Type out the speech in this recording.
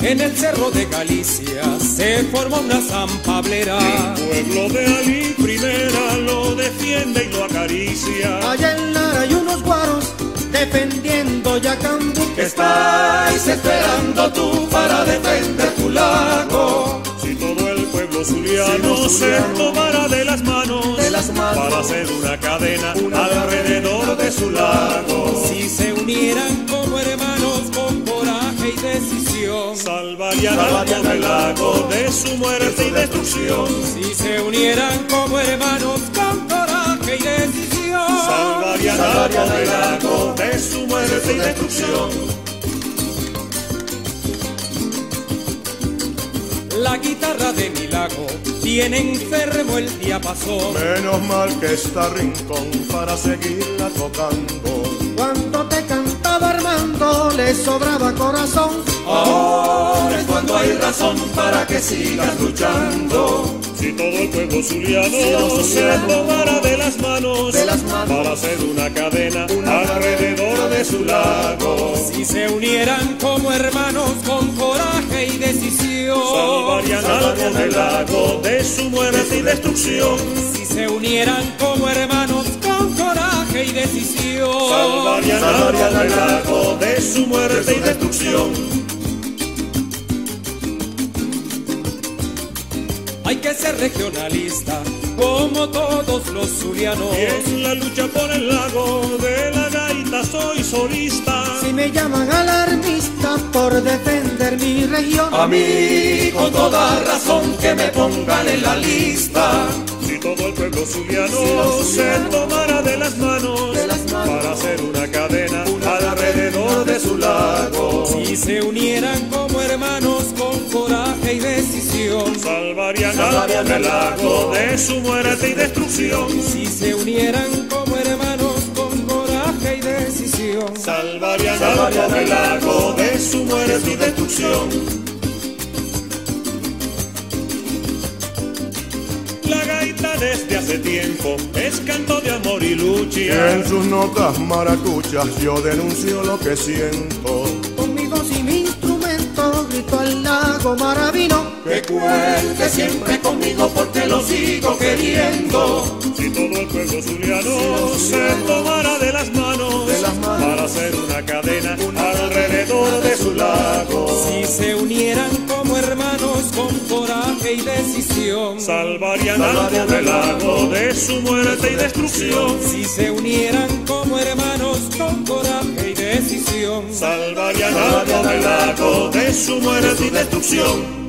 En el cerro de Galicia se forma una zampablera. El pueblo de Ali Primera lo defiende y lo acaricia. Allá en Lara hay unos guaros defendiendo Yacambú. ¿Qué estáis esperando tú para defender tu lago? Si todo el pueblo zuliano se tomara de las manos para hacer una cadena alrededor de su lago. Si se unieran como hermanos con coraje y decisión, salvarían al lago de su muerte y destrucción. Si se unieran como hermanos con coraje y decisión, salvarían al lago de su muerte y destrucción. La guitarra de mi lago tiene enfermo el diapasón. Menos mal que está Rincón para seguirla tocando. Cuando te cantaba Armando le sobraba corazón. Ahora es cuando hay razón para que sigas luchando. Si todo el pueblo zuliano se tomara de las manos para hacer una cadena alrededor de su lago. Si se unieran como hermanos con coraje y decisión, salvarían al lago de su muerte y destrucción. Si se unieran como hermanos con coraje y decisión, salvarían al lago de su muerte y destrucción. Hay que ser regionalista, como todos los zulianos. Y en la lucha por el lago de la gaita soy solista. Si me llaman alarmista por defender mi región, a mí con toda razón que me pongan en la lista. Si todo el pueblo zuliano se tomara de las manos para hacer una cadena alrededor de su lago. Si se unieran como hermanos con coraje y decisión, salvarían al lago de su muerte y destrucción. Si se unieran como hermanos con coraje y decisión, salvarían al lago de su muerte y destrucción. La gaita desde hace tiempo es canto de amor y lucha. En sus notas maracuchas yo denuncio lo que siento. Con mi voz y mi instrumento grito al lago Maravino que cuente siempre conmigo porque lo sigo queriendo. Si todo el pueblo zuliano se tomara de las manos para hacer una cadena alrededor de su lago. Si se unieran como hermanos con coraje y decisión, salvarían al lago de su muerte y destrucción. Si se unieran como hermanos con coraje y decisión, salvarían al lago de su muerte y destrucción.